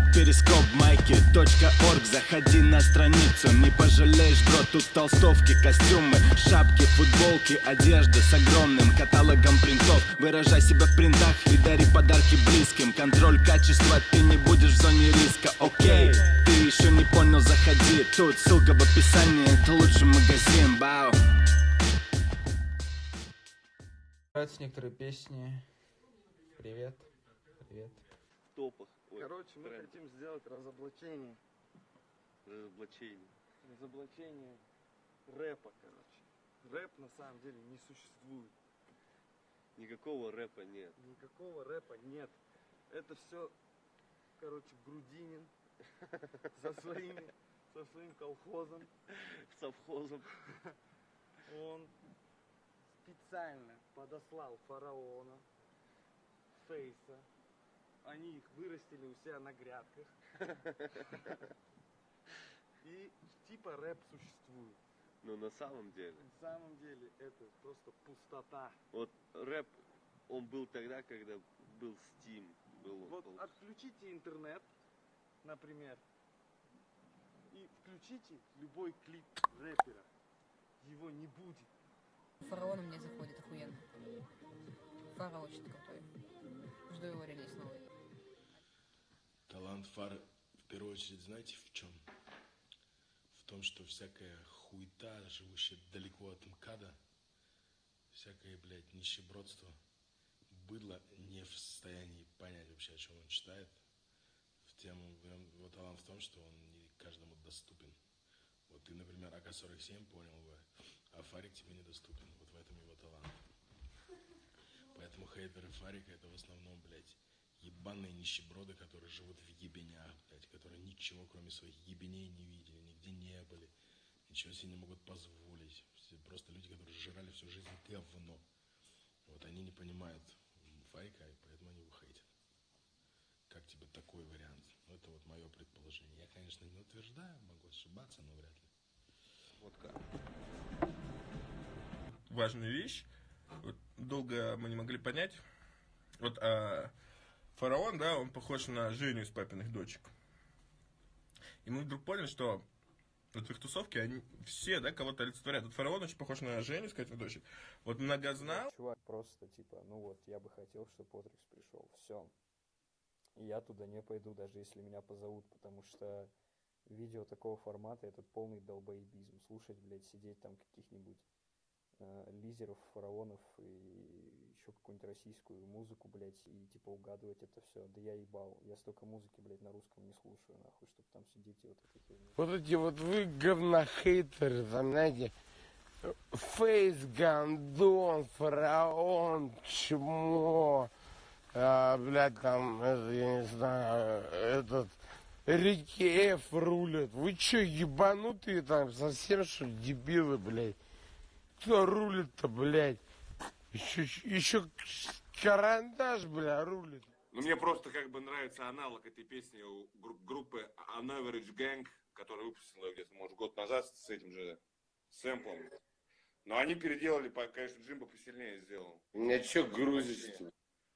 Перископ, майки.орг. Заходи на страницу, не пожалеешь, бро. Тут толстовки, костюмы, шапки, футболки, одежда с огромным каталогом принтов. Выражай себя в принтах и дари подарки близким. Контроль качества, ты не будешь в зоне риска. Окей, ты еще не понял, заходи. Тут ссылка в описании, это лучший магазин. Бау. Нравятся некоторые песни. Привет. Привет. В топах. Ой, короче, мы хотим сделать разоблачение. Разоблачение рэпа, короче. Рэп на самом деле не существует. Никакого рэпа нет. Никакого рэпа нет. Это все, короче, Грудинин со своим колхозом. Совхозом. Он специально подослал фараона, Фейса. Они их вырастили у себя на грядках. И типа рэп существует. Но на самом деле. На самом деле это просто пустота. Вот рэп, он был тогда, когда был Steam. Вот отключите интернет, например, и включите любой клип рэпера. Его не будет. Фараон мне заходит охуенно. Фара очень крутой. Жду его релиз новый. Талант Фары, в первую очередь, знаете в чем? В том, что всякая хуета, живущая далеко от МКАДа, всякое, блядь, нищебродство, быдло не в состоянии понять вообще, о чем он читает. В тему, его талант в том, что он не каждому доступен. Вот ты, например, АК-47 понял бы, а Фарик тебе недоступен. Вот в этом его талант. Поэтому хейтеры Фарика это в основном, блядь, ебаные нищеброды, которые живут в ебенях, блядь, которые ничего кроме своих ебеней не видели, нигде не были, ничего себе не могут позволить. Просто люди, которые жрали всю жизнь говно. Вот они не понимают Фарика, и поэтому они его хейтят. Как тебе такой вариант? Ну, это вот мое предположение. Я, конечно, не утверждаю, могу ошибаться, но вряд ли. Вот как. Важная вещь. Вот долго мы не могли понять. Вот Фараон, да, он похож на Женю из «Папиных дочек». И мы вдруг поняли, что вот в их тусовке они все, да, кого-то олицетворяют. Вот Фараон очень похож на Женю из «Папиных дочек». Вот Многознал. Чувак, просто типа, ну вот, я бы хотел, чтобы Потрикс пришел. Все. И я туда не пойду, даже если меня позовут, потому что видео такого формата это полный долбоебизм. Слушать, блядь, сидеть там каких-нибудь лизеров, фараонов и еще какую-нибудь российскую музыку, блядь, и типа угадывать это все. Да я ебал. Я столько музыки, блядь, на русском не слушаю, нахуй, чтобы там сидеть и вот это херня. Вот эти вот вы говнохейтеры, там, знаете, Фейс, Гандон, Фараон, чмо, блядь, там, это, я не знаю, этот, Рики Ф рулят. Вы че, ебанутые там, совсем что ли, дебилы, блядь? Кто рулит-то, блядь? Еще карандаш, бля, рулит. Ну, мне просто как бы нравится аналог этой песни у группы An Average Gang, которая выпустила где-то, может, год назад с этим же сэмплом. Но они переделали, конечно, Джимбо посильнее сделал. Меня че грузишь-то?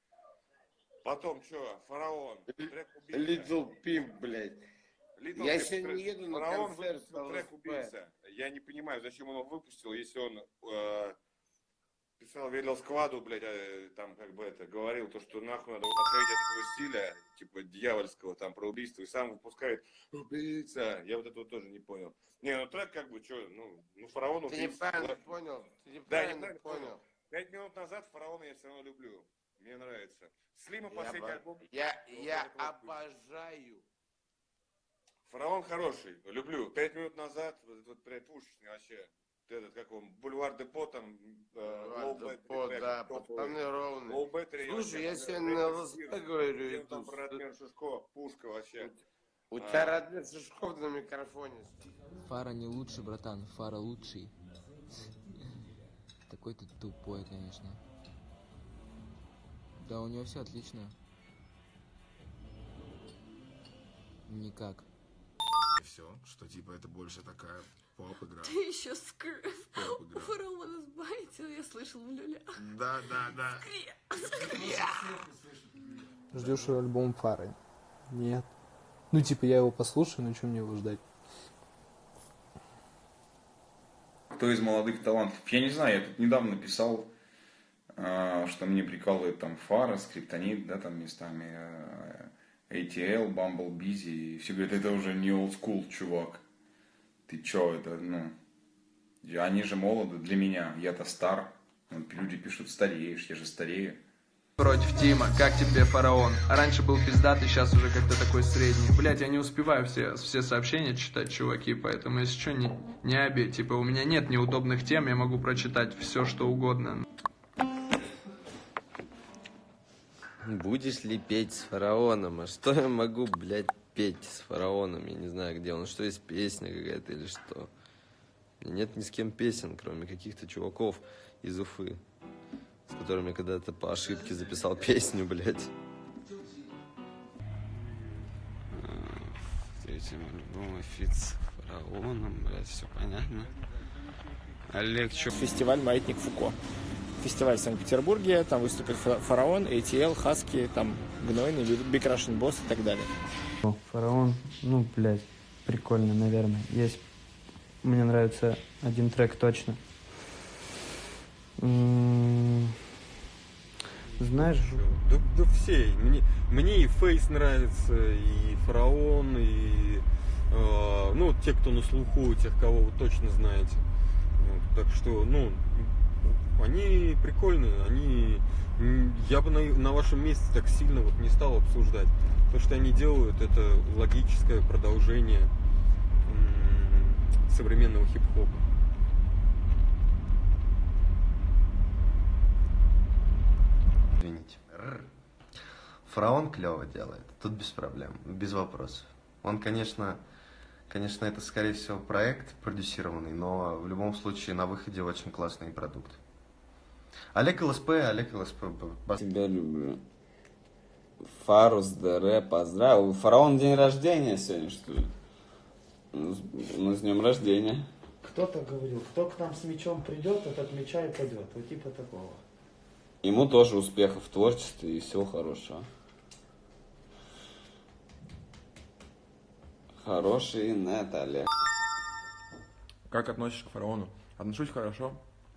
Потом, что, Фараон, трек «Убийца». Little Pimp, блядь. Я сегодня не еду на Фараон концерт. выпустил трек «Убийца». Я не понимаю, зачем он его выпустил, если он писал, верил скваду, блядь, там как бы это, говорил, то, что нахуй надо отходить от этого стиля, типа дьявольского, там, про убийство, и сам выпускает «Убийца». Я вот этого тоже не понял. Не, ну трек как бы, что, ну Фараон убийца. Ты неправильно понял, Да, неправильно понял. 5 минут назад Фараона я все равно люблю. Мне нравится. Слима последний альбом. Я обожаю. Фараон хороший, люблю. 5 минут назад, вот блядь, пушечный вообще. Этот, как он, Бульвар Депо, там, Депо, да, пацаны ровные. Слушай, я сегодня на ЛСП говорю. Там про Радмир Шишко, пушка вообще. У тебя Радмир Шишков на микрофоне. Фара не лучший, братан, Фара лучший. Такой ты тупой, конечно. Да, у него все отлично. Никак. И все, что типа это больше такая поп-игра. Ты еще у Фараона сбавил, я слышал в люле. Да. Ждешь альбом Фары? Нет. Ну, типа, я его послушаю, но что мне его ждать? Кто из молодых талантов? Я не знаю, я тут недавно писал, что мне прикалывает там Фара, Скриптонит, да, там местами, ATL, Bumble Busy, и все говорят, это уже не old school, чувак. Ты чё, это, ну, они же молоды для меня, я-то стар. Люди пишут, стареешь, я же старею. Против Тима, как тебе Фараон? Раньше был пиздатый, сейчас уже как-то такой средний. Блять, я не успеваю все сообщения читать, чуваки, поэтому если что, не обидь. Типа у меня нет неудобных тем, я могу прочитать все, что угодно. Будешь ли петь с Фараоном? А что я могу, блядь, петь с Фараоном? Я не знаю, где он. Что есть песня какая-то или что? Нет ни с кем песен, кроме каких-то чуваков из Уфы, с которыми я когда-то по ошибке записал песню, блядь. Третьим альбомом фит с Фараоном, блядь, все понятно. Олег, чё? Фестиваль «Маятник Фуко». Фестиваль в Санкт-Петербурге, там выступит Фараон, ATL, Хаски, там Гнойный, Big Russian Boss и так далее. Фараон, ну, блядь, прикольно, наверное. Есть, мне нравится один трек точно. Знаешь... Да все. Мне и Фейс нравится, и Фараон, и... ну, те, кто на слуху, тех, кого вы точно знаете. Вот, так что, ну... Они прикольные, я бы на вашем месте так сильно вот не стал обсуждать. То, что они делают, это логическое продолжение современного хип-хопа. Извините. Фараон клево делает, тут без проблем, без вопросов. Он, конечно, это, скорее всего, проект продюсированный, но в любом случае на выходе очень классный продукт. Олег ЛСП. Тебя люблю. Фарус ДР, поздравил. У Фараона день рождения сегодня, что ли? Ну, с днем рождения. Кто-то говорил, кто к нам с мечом придет, тот от меча и пойдет. Вот типа такого. Ему тоже успехов в творчестве и всего хорошего. Хороший нет, Олег. Как относишься к Фараону? Отношусь хорошо.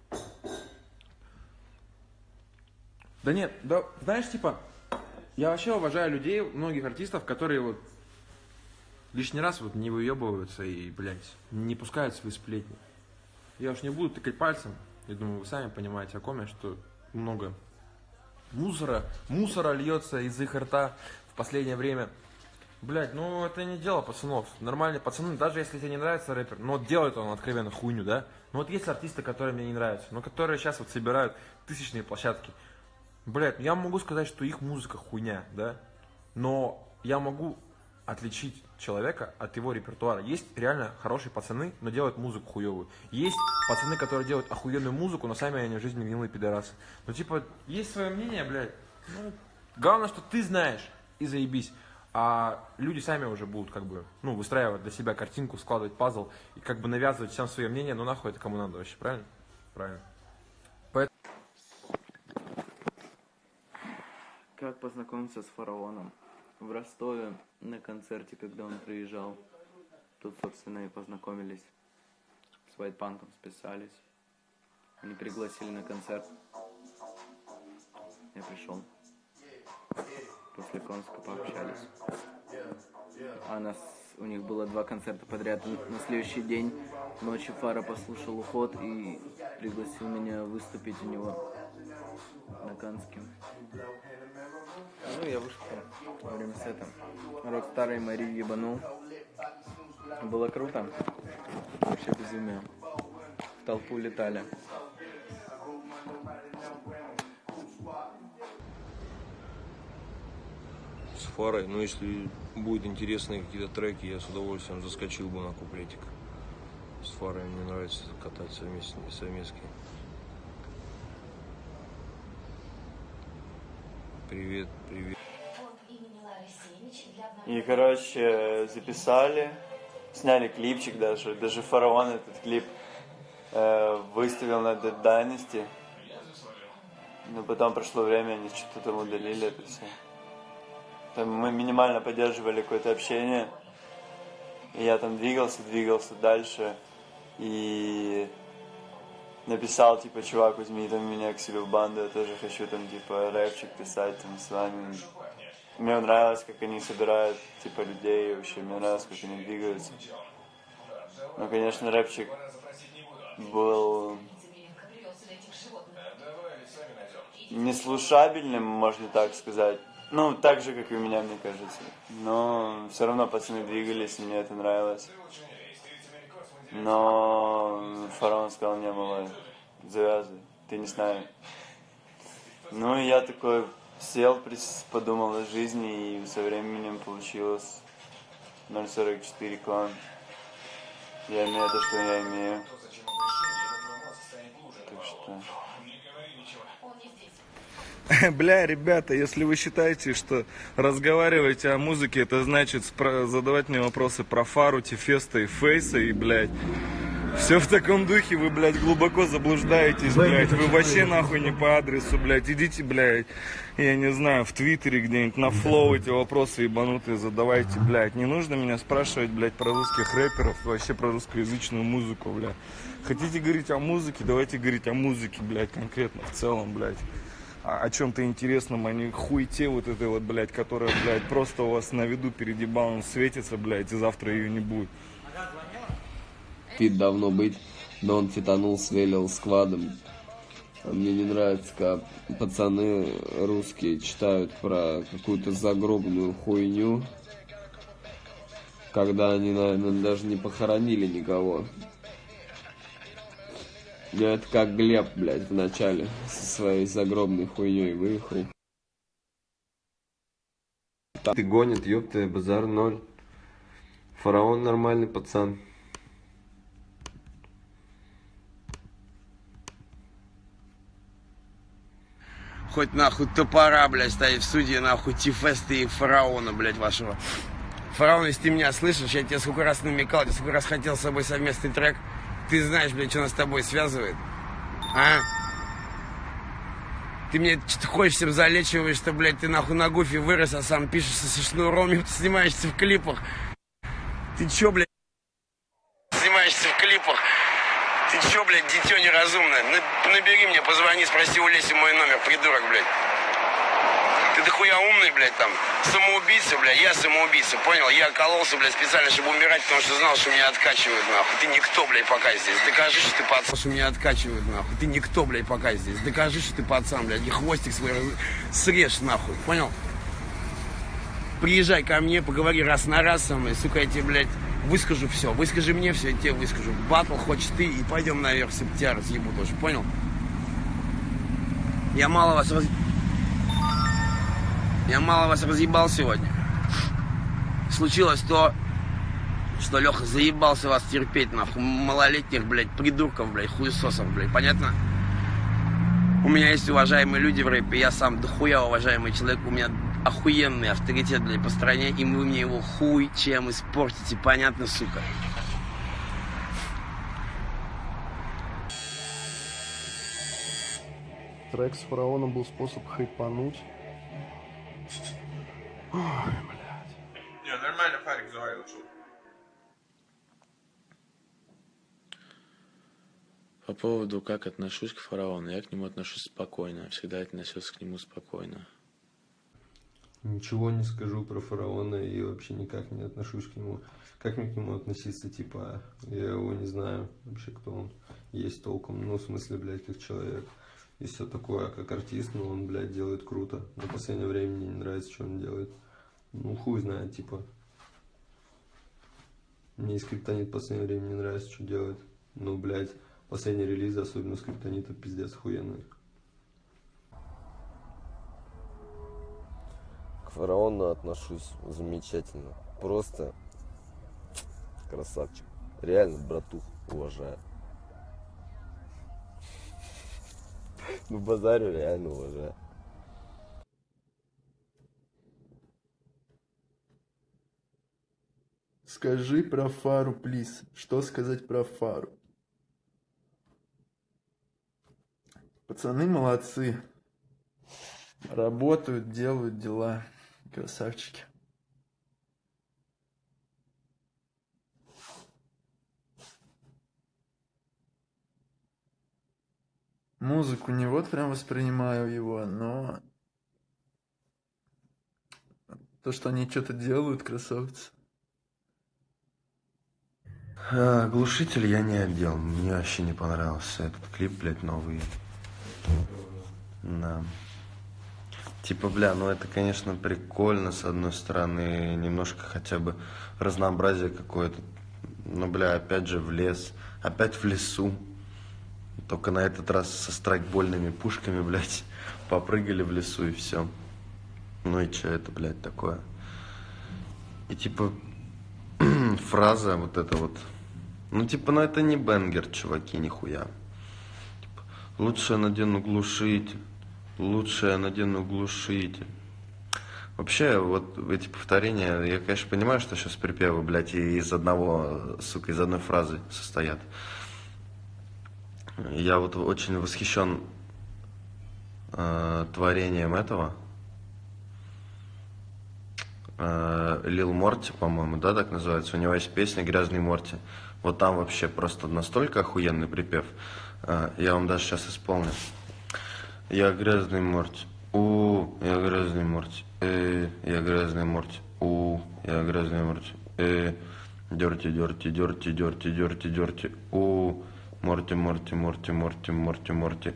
Да нет, да, знаешь, типа, я вообще уважаю людей, многих артистов, которые вот лишний раз вот не выебываются и, блядь, не пускают свои сплетни. Я уж не буду тыкать пальцем, я думаю, вы сами понимаете, о ком я, что много мусора льется из их рта в последнее время. Блядь, ну это не дело пацанов. Нормальные пацаны, даже если тебе не нравится рэпер, ну вот делает он откровенно хуйню, да? Ну вот есть артисты, которые мне не нравятся, но которые сейчас вот собирают тысячные площадки. Блядь, я могу сказать, что их музыка хуйня, да? Но я могу отличить человека от его репертуара. Есть реально хорошие пацаны, но делают музыку хуевую. Есть пацаны, которые делают охуенную музыку, но сами они в жизни гнилые пидорасы. Ну типа, есть свое мнение, блядь. Ну, главное, что ты знаешь, и заебись. А люди сами уже будут как бы, ну, выстраивать для себя картинку, складывать пазл и как бы навязывать всем свое мнение, ну нахуй это кому надо вообще, правильно? Правильно. Как познакомиться с Фараоном? В Ростове на концерте, когда он приезжал. Тут, собственно, и познакомились. С Вайтпанком списались. Они пригласили на концерт. Я пришел. После концерта пообщались. У них было 2 концерта подряд. На следующий день ночью Фара послушал «Уход» и пригласил меня выступить у него на Канске. Ну, я вышел во время сета. Рокстар и Марию ебанул. Было круто. Вообще безумие. В толпу летали. С Фарой, ну если будут интересные какие-то треки, я с удовольствием заскочил бы на куплетик. С Фарой мне нравится катать совместки. Привет. И, короче, записали, сняли клипчик даже Фараон этот клип выставил на Dead Dynasty. Но потом прошло время, они что-то там удалили это все. Там мы минимально поддерживали какое-то общение. И я там двигался дальше. И написал, типа, чувак, возьми там меня к себе в банду, я тоже хочу там, типа, рэпчик писать там с вами. Мне нравилось, как они собирают, типа, людей, вообще, мне нравилось, как они двигаются. Ну, конечно, рэпчик был неслушабельным, можно так сказать. Ну, так же, как и у меня, мне кажется. Но все равно пацаны двигались, и мне это нравилось. Но Фараон сказал: не, малой, завязывай, ты не с нами. Ну, и я такой сел, подумал о жизни, и со временем получилось 044 клан. Я имею то, что я имею. Так что... Бля, ребята, если вы считаете, что разговариваете о музыке, это значит задавать мне вопросы про Фару, Тефеста и Фейса, и, блядь, все в таком духе, вы, блядь, глубоко заблуждаетесь, блядь, вы вообще нахуй не по адресу, блядь, идите, блядь, я не знаю, в Твиттере где-нибудь на Флоу эти вопросы ебанутые задавайте, блядь, не нужно меня спрашивать, блядь, про русских рэперов, вообще про русскоязычную музыку, блядь. Хотите говорить о музыке, давайте говорить о музыке, блядь, конкретно, в целом, блядь. О чем-то интересном, а не хуете вот этой вот, блядь, которая, блядь, просто у вас на виду перед ебалом светится, блядь, и завтра ее не будет. Фит давно быть, но он фитанул с Велил сквадом. А мне не нравится, как пацаны русские читают про какую-то загробную хуйню, когда они, наверное, даже не похоронили никого. Ну, это как Глеб, блядь, в начале со своей загробной хуйней выехал. Ты гонит, ёпта, базар ноль. Фараон нормальный пацан. Хоть нахуй топора, блядь, стоит в суде, нахуй, Тефеста и Фараона, блядь, вашего. Фараон, если ты меня слышишь, я тебе сколько раз намекал, я сколько раз хотел с собой совместный трек. Ты знаешь, блядь, что нас с тобой связывает? А? Ты мне что-то хочешь всем залечиваешь, что, блядь, ты нахуй на гуфе вырос, а сам пишешься со шнуром, и ты снимаешься в клипах. Ты чё, блядь, снимаешься в клипах? Ты чё, блядь, дитё неразумное? Набери мне, позвони, спроси у Леси мой номер, придурок, блядь. Ты дохуя умный, блядь, там, самоубийца, блядь, я самоубийца, понял? Я кололся, блядь, специально, чтобы умирать, потому что знал, что меня откачивают, нахуй. Ты никто, блядь, пока здесь. Докажи, что ты пацан, что меня откачивают, нахуй. Ты никто, блядь, пока здесь. Докажи, что ты пацан, блядь, и хвостик свой срежь, нахуй, понял? Приезжай ко мне, поговори раз на раз со мной, сука, я тебе, блядь, выскажу все. Выскажи мне все, я тебе выскажу. Батл хочешь ты, и пойдем наверх, все тебя разъебу тоже, понял? Я мало вас разъебал сегодня. Случилось то, что Леха заебался вас терпеть, нахуй, малолетних, блядь, придурков, блядь, хуесосов, блядь, понятно? У меня есть уважаемые люди в рэпе, я сам дохуя уважаемый человек, у меня охуенный авторитет, блядь, по стране, и вы мне его хуй чем испортите, понятно, сука? Трек с Фараоном был способ хайпануть. Ой, блядь. Не, нормально Фарик заварил, что. По поводу, как отношусь к Фараону, я к нему отношусь спокойно, всегда относился к нему спокойно. Ничего не скажу про Фараона и вообще никак не отношусь к нему. Как мне к нему относиться, типа, я его не знаю вообще, кто он есть толком, ну, в смысле, блядь, как человек. И все такое, как артист, но он, блядь, делает круто. В последнее время мне не нравится, что он делает. Ну, хуй знает, типа. Мне и Скриптонит в последнее время не нравится, что делает. Ну, блядь, последние релизы, особенно Скриптонита, пиздец охуенные. К Фараону отношусь замечательно. Просто красавчик. Реально, братух, уважаю. Ну, базарю реально уважаю. Скажи про Фару, плиз. Что сказать про Фару? Пацаны молодцы. Работают, делают дела. Красавчики. Музыку не вот прям воспринимаю его, но то, что они что-то делают, красавцы. Глушитель я не одел. Мне вообще не понравился этот клип, блядь, новый. Да. Типа, бля, ну это, конечно, прикольно, с одной стороны, немножко хотя бы разнообразие какое-то. Но, бля, опять же в лес, опять в лесу. Только на этот раз со страйкбольными пушками, блядь, попрыгали в лесу и все. Ну и че это, блядь, такое? И типа фраза вот эта вот. Ну типа, ну это не бенгер, чуваки, нихуя. Типа, лучше я надену глушитель. Лучше я надену глушитель. Вообще, вот эти повторения, я, конечно, понимаю, что сейчас припевы, блядь, из одного, сука, из одной фразы состоят. Я вот очень восхищен творением этого. Лил Морти, по-моему, да, так называется. У него есть песня «Грязный Морти». Вот там вообще просто настолько охуенный припев. Я вам даже сейчас исполню. Я грязный Морти, я грязный Морти, я грязный Морти, я грязный Морти, дёрти, дёрти, дёрти, дёрти, дёрти, дёрти, Морти, Морти, Морти, Морти, Морти, Морти,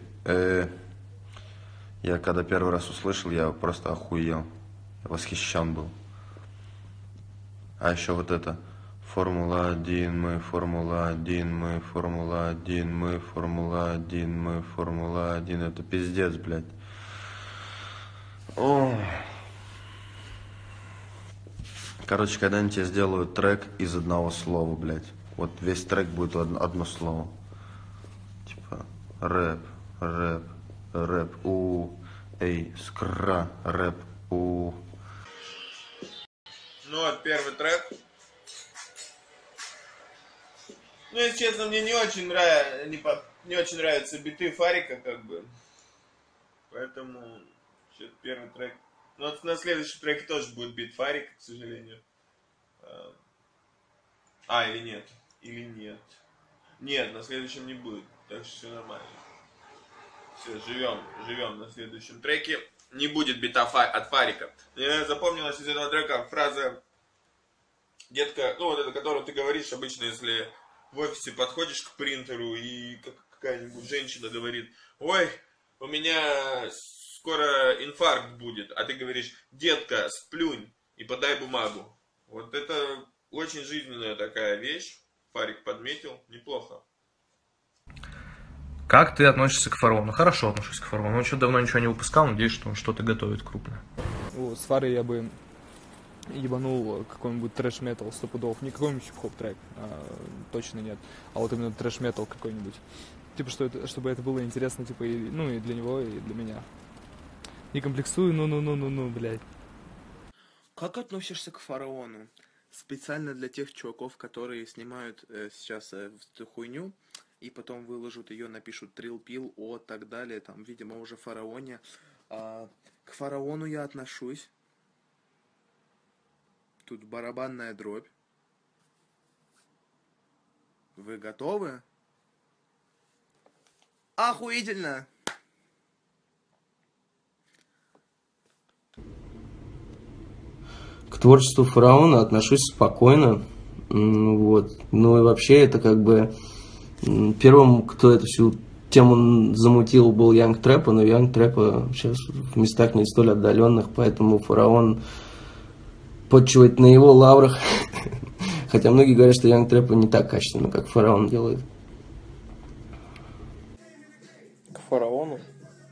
Я когда первый раз услышал, я просто охуел, восхищен был. А еще вот это. Формула-1, мы Формула-1, мы Формула-1, мы Формула-1, мы Формула-1. Это пиздец, блядь. О. Короче, когда-нибудь я сделаю трек из одного слова, блядь. Вот весь трек будет одно слово. Типа рэп, рэп, рэп, эй, скра, рэп, Ну вот первый трек. Ну, если честно, мне не очень нравятся биты Фарика, как бы. Поэтому что-то первый трек. Ну, вот на следующем треке тоже будет бит Фарика, к сожалению. Или нет? Или нет? Нет, на следующем не будет. Так что все нормально. Все, живем на следующем треке. Не будет бита от Фарика. Мне запомнилась из этого трека фраза «Детка», ну вот это, которую ты говоришь обычно, если в офисе подходишь к принтеру и какая-нибудь женщина говорит: «Ой, у меня скоро инфаркт будет», а ты говоришь: «Детка, сплюнь и подай бумагу». Вот это очень жизненная такая вещь. Фарик подметил, неплохо. Как ты относишься к Фараону? Хорошо отношусь к Фараону. Он еще давно ничего не выпускал, надеюсь, что он что-то готовит крупное. С Фарой я бы ебанул какой-нибудь трэш-метал стопудов. Не какой-нибудь хип-хоп трек, точно нет. А вот именно трэш-метал какой-нибудь. Типа, чтобы это было интересно, типа, и для него, и для меня. Не комплексую, блядь. Как относишься к Фараону? Специально для тех чуваков, которые снимают сейчас эту хуйню, и потом выложат ее, напишут трилпил, так далее, там, видимо, уже Фараоне. К Фараону я отношусь. Тут барабанная дробь. Вы готовы? Охуительно! К творчеству Фараона отношусь спокойно. Вот. Ну и вообще это как бы первым, кто эту всю тему замутил, был Янг Трэпа, но Янг Трэпа сейчас в местах не столь отдаленных, поэтому Фараон почивает на его лаврах. Хотя многие говорят, что Янг Трэпа не так качественно, как Фараон делает. К Фараону?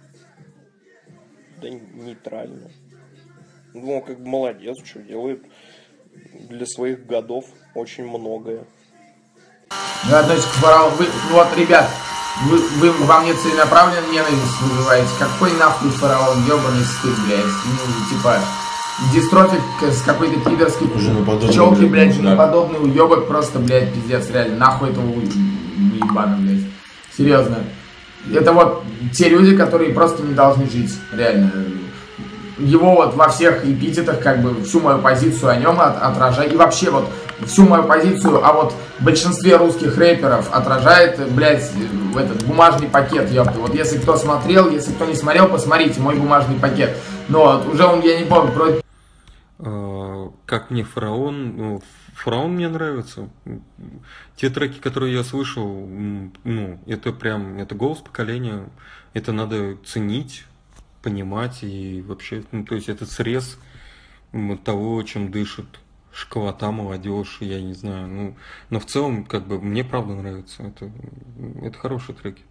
Да нейтрально. Ну, как бы молодец, что делает для своих годов очень многое. Ну, относитесь к Фараону. Вот, ребят, вы во мне целенаправленно ненависть вызываете. Какой нахуй Фараон, ебаный стыд, блядь. Ну, типа, дистрофик с какой-то пидорской пчелки, блядь, женоподобный уебок, просто, блядь, пиздец, реально. Нахуй этого уебана, блядь. Серьезно. Это вот те люди, которые просто не должны жить, реально. его вот во всех эпитетах, как бы, всю мою позицию о нем отражает. И вообще вот всю мою позицию о вот большинстве русских рэперов отражает, блядь, этот бумажный пакет, ёпта. Вот если кто смотрел, если кто не смотрел, посмотрите мой бумажный пакет. Но уже он, я не помню, как мне Фараон, Фараон мне нравится. Те треки, которые я слышал, ну, это прям, это голос поколения, это надо ценить, понимать и вообще, ну, то есть это срез того, чем дышит школота, молодежь, я не знаю, ну, но в целом, как бы, мне правда нравится, это хорошие треки.